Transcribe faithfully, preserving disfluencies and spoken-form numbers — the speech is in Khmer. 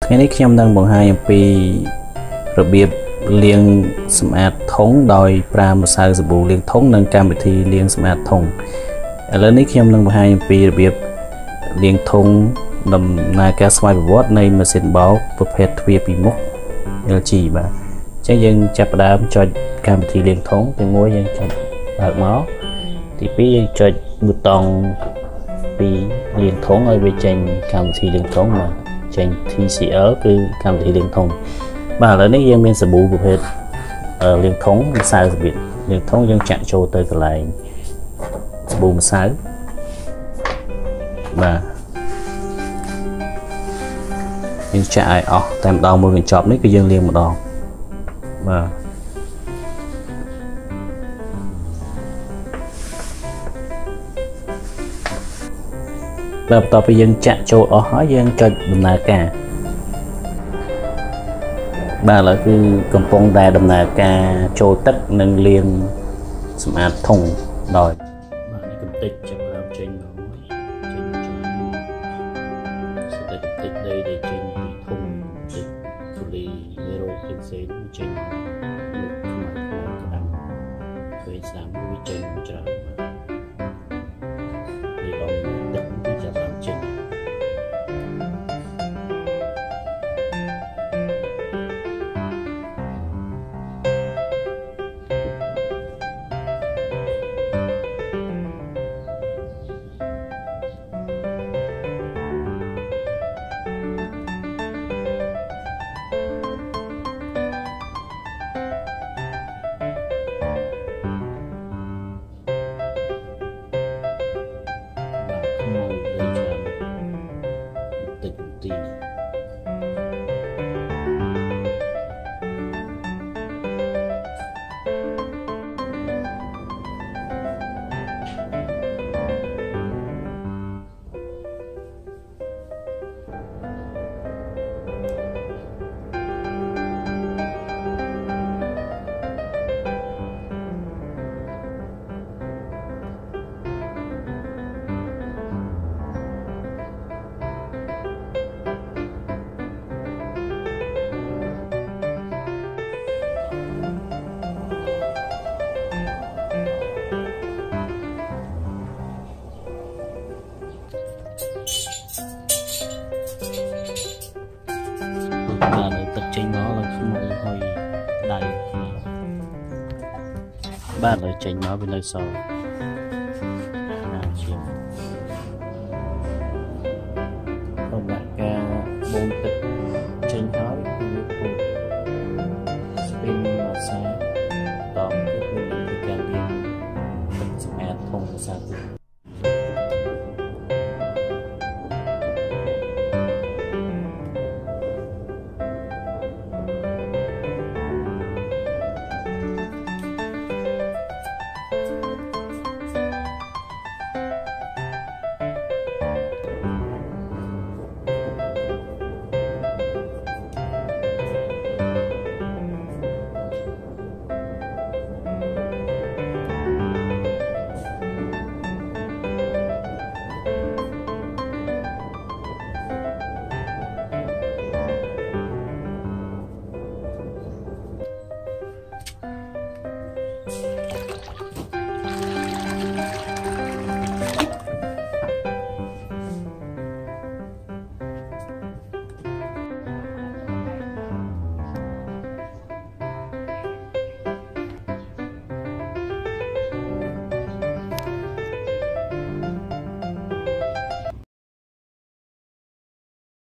ថ្ងៃនេះខ្ញុំនឹងបង្ហាញអំពីរបៀបលាងសម្អាតធុងដោយប្រើម្សៅសាប៊ូលាងធុងនិងកម្មវិធីលាងសម្អាតធុងឥឡូវនេះខ្ញុំនឹងបង្ហាញអំពីរបៀបលាងធុងដំណើរការស្វ័យប្រវត្តិនៃម៉ាស៊ីនបោកប្រភេទទ្វារពីរមុខ แอล จี បាទអញ្ចឹងយើងចាប់ផ្ដើមចុចកម្មវិធីលាងធុងទីមួយយើងចុចបើកមកទីពីរយើងចុចប៊ូតុងពីលាងធុងឲ្យវាចេញកម្មវិធីលាងធុងមកចេញ ที ซี แอล គឺកម្មវិធីលាងធុងបាទឥឡូវនេះយើងមានសាប៊ូប្រភេទលាងធុងម្សៅសាប៊ូលាងធុងយើងចាក់ចូលទៅកន្លែងសាប៊ូម្សៅបាទយើងចាក់ឲ្យអស់តែម្ដងមួយកញ្ចប់នេះគឺយើងលាងម្ដងបាទបាទបន្ទាប់ពីយើងចាក់ចូលអស់ហើយយើងចុចដំណើរការបាទឥឡូវគឺកំពុងតែដំណើរការចូលទឹកនិងលាងសម្អាតធុងដោយបាទនេះកំតិចចាប់ដើមចេញមកចេញចូលស្ដេចកំតិចដីដែលចេញពីធុងទឹកទូលីមេរោគផ្សេងៗចេញមកមកក្តាំឃើញស្ដាំវាចេញច្រើនពីឡងទឹកវាចាប់ដើមចេញទីបាទទឹកចេញមកឡើងខ្មៅហើយដៃបាទលើចេញមកវានៅសល់